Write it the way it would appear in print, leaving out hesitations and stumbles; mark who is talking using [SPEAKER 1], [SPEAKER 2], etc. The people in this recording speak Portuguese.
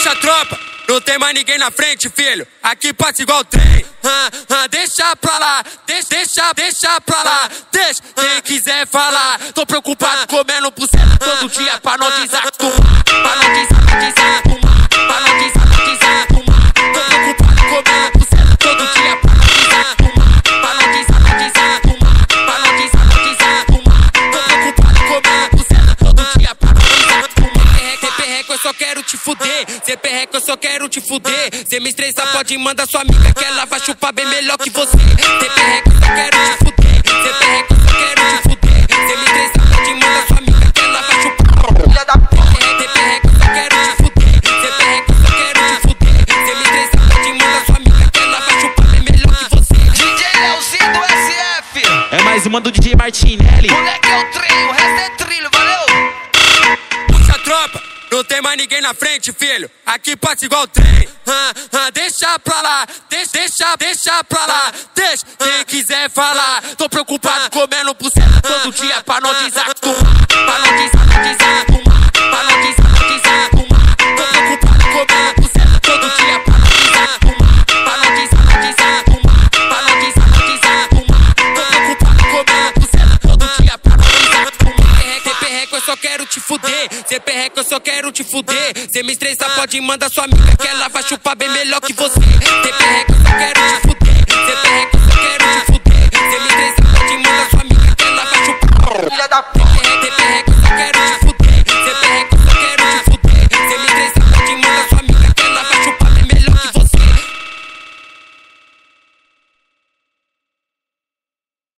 [SPEAKER 1] Puxa a tropa, não tem mais ninguém na frente, filho. Aqui passa igual trem. Deixa pra lá, deixa pra lá. Deixa quem quiser falar. Tô preocupado comendo buceta todo dia pra não desacostumar. Pra não desacostumar. Pra não desacostumar. Tô preocupado comendo buceta todo dia pra não desacostumar. Pra não desacostumar. Pra não desacostumar. Tô preocupado comendo buceta todo dia pra não desacostumar. Cê perreco, eu só quero te fuder. Cê perreco, eu só quero te fuder. Cê me estressa, pode mandar sua amiga que ela vai chupar bem melhor que você. Cê perreco, eu só quero te fuder. Cê perreco, eu só quero te fuder. Cê me estressa, pode mandar sua amiga que ela vai chupar. Filha da puta. Cê perreco, eu só quero te fuder. Cê perreco, eu só quero te fuder. Cê me estressa, pode mandar sua amiga que ela vai chupar bem melhor que você.
[SPEAKER 2] DJ Leozinho do SF.
[SPEAKER 3] É mais uma do DJ Martinelli.
[SPEAKER 2] Moleque é o trem, o resto é trilho, valeu?
[SPEAKER 1] Puxa a tropa, não tem mais ninguém na frente, filho. Aqui passa igual trem. Deixa pra lá, deixa pra lá. Deixa quem quiser falar. Tô preocupado comendo buceta todo dia pra não desacostumar. Pra não desacostumar. Pra não desacostumar. Tô preocupado comendo buceta todo dia pra não desacostumar. Pra não desacostumar. Pra não desacostumar. Tô preocupado comendo buceta todo dia pra não desacostumar. Cê perreco, eu só quero te fuder. Cê perreco, eu só quero te fuder. Cê me estressa, pode mandar sua amiga que ela vai chupar bem melhor que você. Cê perreco, eu só quero te fuder. Cê perreco, eu só quero te fuder. Cê me estressa, pode mandar sua amiga que ela vai chupar.
[SPEAKER 2] Filha da puta.